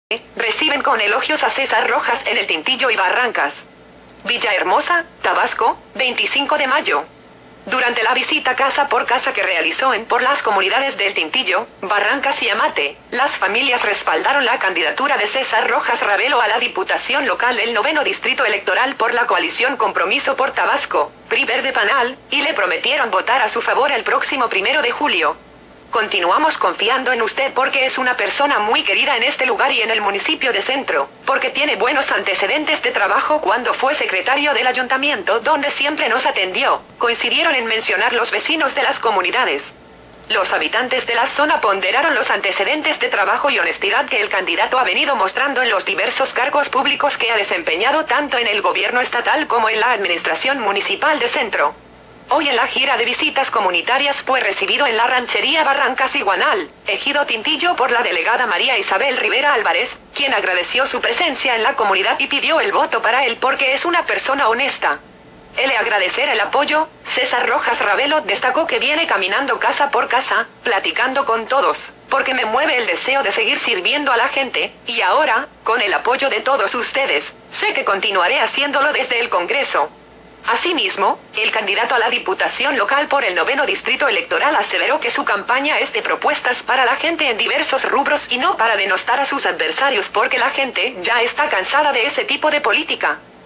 reciben con elogios a César Rojas en el Tintillo y Barrancas. Villahermosa, Tabasco, 25 de mayo. Durante la visita casa por casa que realizó por las comunidades del Tintillo, Barrancas y Amate, las familias respaldaron la candidatura de César Rojas Ravelo a la Diputación Local del 9º Distrito Electoral por la coalición Compromiso por Tabasco, PRI Verde Panal, y le prometieron votar a su favor el próximo 1 de julio. Continuamos confiando en usted porque es una persona muy querida en este lugar y en el municipio de Centro, porque tiene buenos antecedentes de trabajo cuando fue secretario del ayuntamiento donde siempre nos atendió, coincidieron en mencionar los vecinos de las comunidades. Los habitantes de la zona ponderaron los antecedentes de trabajo y honestidad que el candidato ha venido mostrando en los diversos cargos públicos que ha desempeñado tanto en el gobierno estatal como en la administración municipal de Centro. Hoy en la gira de visitas comunitarias fue recibido en la ranchería Barrancas Iguanal, ejido Tintillo por la delegada María Isabel Rivera Álvarez, quien agradeció su presencia en la comunidad y pidió el voto para él porque es una persona honesta. Él agradecer el apoyo, César Rojas Ravelo destacó que viene caminando casa por casa, platicando con todos, porque me mueve el deseo de seguir sirviendo a la gente, y ahora, con el apoyo de todos ustedes, sé que continuaré haciéndolo desde el Congreso. Asimismo, el candidato a la Diputación Local por el 9º Distrito Electoral aseveró que su campaña es de propuestas para la gente en diversos rubros y no para denostar a sus adversarios porque la gente ya está cansada de ese tipo de política.